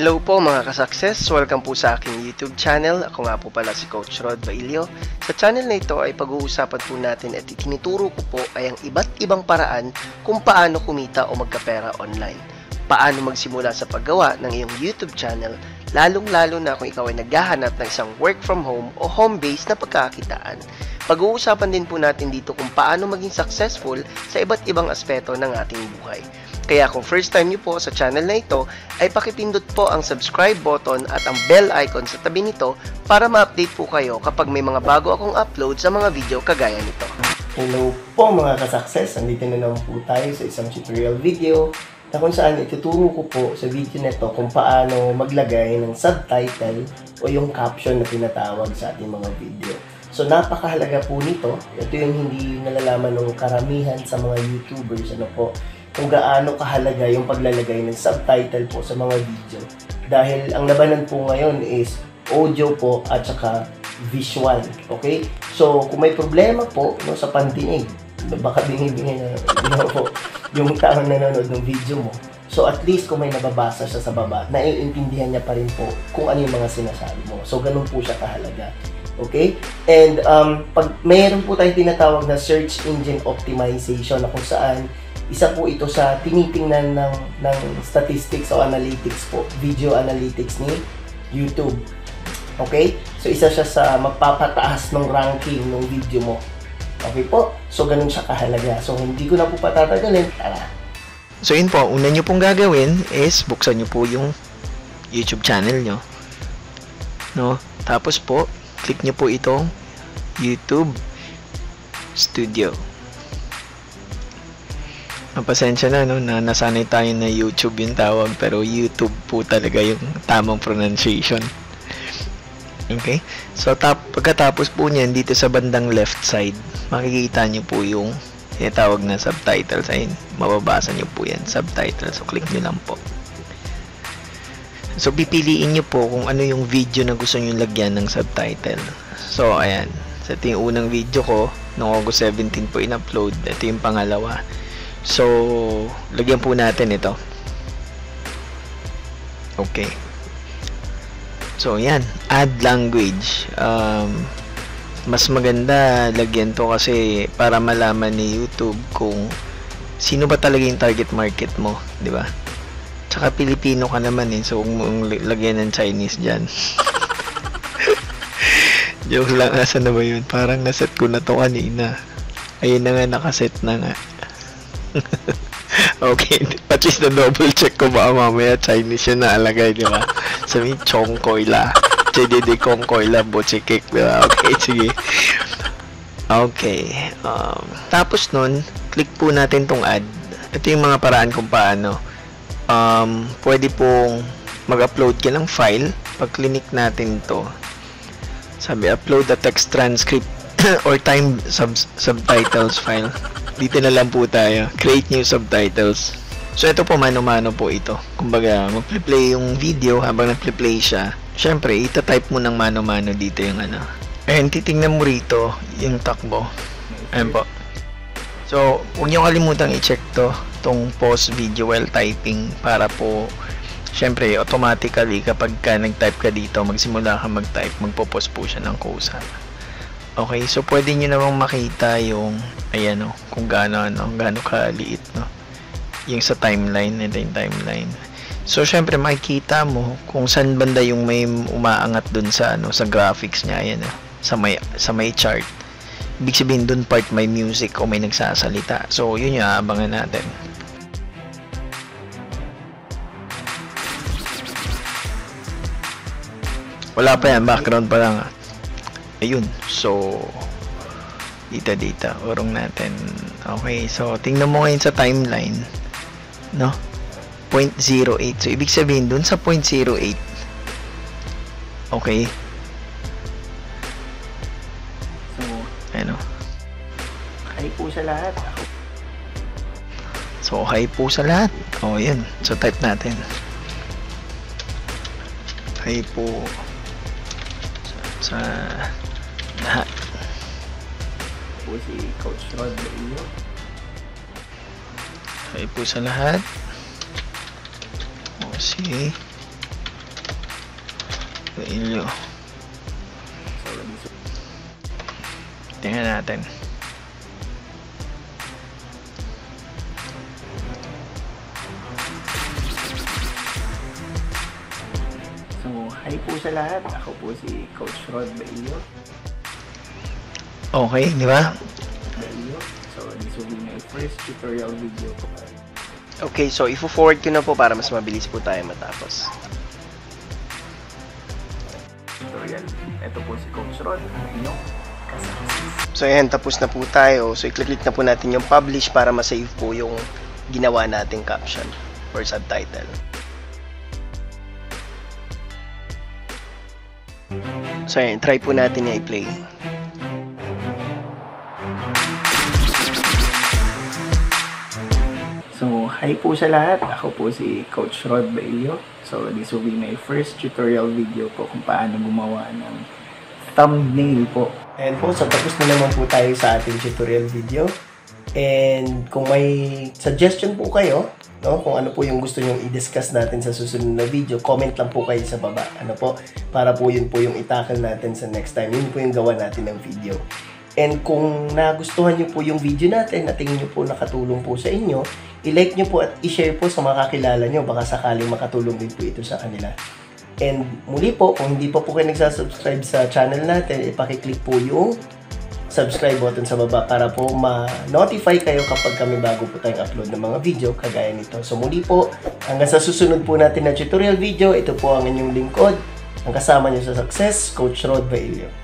Hello po mga ka-success! Welcome po sa aking YouTube channel. Ako nga po pala si Coach Rod Bailio. Sa channel na ito ay pag-uusapan po natin at itinuturo ko po ay ang iba't ibang paraan kung paano kumita o magkapera online. Paano magsimula sa paggawa ng iyong YouTube channel, lalong-lalo na kung ikaw ay naghahanap ng isang work from home o home-based na pagkakitaan. Pag-uusapan din po natin dito kung paano maging successful sa iba't ibang aspeto ng ating buhay. Kaya kung first time niyo po sa channel na ito, ay pakipindot po ang subscribe button at ang bell icon sa tabi nito para ma-update po kayo kapag may mga bago akong upload sa mga video kagaya nito. Hello po mga ka-success! Andito na naman po tayo sa isang tutorial video na kung saan ituturo ko po sa video na ito kung paano maglagay ng subtitle o yung caption na tinatawag sa ating mga video. So napakahalaga po nito. Ito yung hindi nalalaman ng karamihan sa mga YouTubers kung gaano kahalaga yung paglalagay ng subtitle po sa mga video. Dahil ang labanan po ngayon is audio po at saka visual. Okay? So, kung may problema po sa pandinig, baka bingi-bingi na po yung taong nanonood ng video mo. So, at least kung may nababasa siya sa baba, naiintindihan niya pa rin po kung ano yung mga sinasabi mo. So, ganun po siya kahalaga. Okay? And, pag mayroon po tayong tinatawag na search engine optimization na kung saan isa po ito sa tinitingnan ng statistics o analytics po, video analytics ni YouTube. Okay? So, isa siya sa magpapataas ng ranking ng video mo. Okay po? So, ganun siya kahalaga. So, hindi ko na po patatagalin. Tara! So, yun po. Una nyo pong gagawin is buksan nyo po yung YouTube channel nyo. No? Tapos po, click nyo po itong YouTube Studio. Pasensya na, no, na nasanay tayo na YouTube yung tawag, pero YouTube po talaga yung tamang pronunciation. Okay? So, pagkatapos po niyan, dito sa bandang left side, makikita nyo po yung tinatawag na subtitles. Ayun, mababasa nyo po yan, subtitles. So, click nyo lang po. So, pipiliin nyo po kung ano yung video na gusto nyo lagyan ng subtitle. So, ayan. So, ito yung unang video ko, noong August 17 po in-upload. Ito yung pangalawa. So, lagyan po natin ito. Okay. So, yan. Add language. Mas maganda lagyan to kasi para malaman ni YouTube kung sino ba talaga yung target market mo. Di ba? Tsaka Pilipino ka naman eh. So, kung lagyan ng Chinese dyan. Joke lang. Asa na ba yun? Parang naset ko na to kanina. Ayun na nga, nakaset na nga. Okay, at least na double check ko ba mamaya Chinese yun naalagay, di ba? Sabi, Chong Koy La, JDD Kong Koy La, Bochikik, di ba? Okay, sige. Okay, tapos nun, click po natin tong add. Ito yung mga paraan kung paano. Pwede pong mag-upload ka ng file. Pag click natin to, sabi, upload the text transcript or time subtitles file. Dito na lang po tayo. Create new subtitles. So, ito po, mano-mano po ito. Kumbaga, mag-play yung video habang nag-play siya. Siyempre, ita-type mo ng mano-mano dito yung ano. And, titingnan mo rito yung takbo. Ayan po. So, huwag nyo kalimutang i-check to. Itong pause video while typing. Para po, siyempre, automatically, kapag ka nag-type ka dito, magsimula ka mag-type, magpo-pause po siya ng kusa. Okay, so pwede nyo namang makita yung ayan o, kung gaano kaliit, no? Yung sa timeline, ito yung timeline. So syempre makikita mo kung saan banda yung may umaangat dun sa sa graphics niya, ayan o, sa may chart. Ibig sabihin dun part may music o may nagsasalita. So yun yung aabangan natin. Wala pa yan, background pa lang. Ayun, so data urong natin. Okay, so tingnan mo ngayon sa timeline, no? 0.08. So ibig sabihin dun sa 0.08, okay, So, ano, hi po sa lahat. so hi po sa lahat. Oh, yun, so type natin hi po sa lahat. Po si Coach Rod Bailio. Hi po sa lahat. O si Bailio. Tingnan natin. So, hi po sa lahat. Ako po si Coach Rod Bailio. Okay, di ba? So, this will be my first tutorial video po. Okay, so ifo-forward ko na po para mas mabilis po tayo matapos. Tutorial. Ito po si Coach Rod, ang inyong kasaksis. So ayan, tapos na po tayo. So i-click na po natin yung publish para ma-save po yung ginawa nating caption or subtitle. So ayan, try po natin na i-play. So, hi po sa lahat. Ako po si Coach Rod Bailio. So, this will be my first tutorial video po kung paano gumawa ng thumbnail po. And po, so tapos na naman po tayo sa ating tutorial video. And kung may suggestion po kayo, no, kung ano po yung gusto nyong i-discuss natin sa susunod na video, comment lang po kayo sa baba. Ano po, para po yun po yung itakal natin sa next time. Yun po yung gawa natin ng video. And kung nagustuhan nyo po yung video natin at tingin nyo po nakatulong po sa inyo, i-like nyo po at i-share po sa mga kakilala nyo. Baka sakaling makatulong din po ito sa kanila. And muli po, kung hindi pa po kayo nagsasubscribe sa channel natin, ipakiclick po yung subscribe button sa baba para po ma-notify kayo kapag kami bago po tayong upload ng mga video kagaya nito. So muli po, hanggang sa susunod po natin na tutorial video, ito po ang inyong lingkod. Ang kasama nyo sa success, Coach Rod Bailio.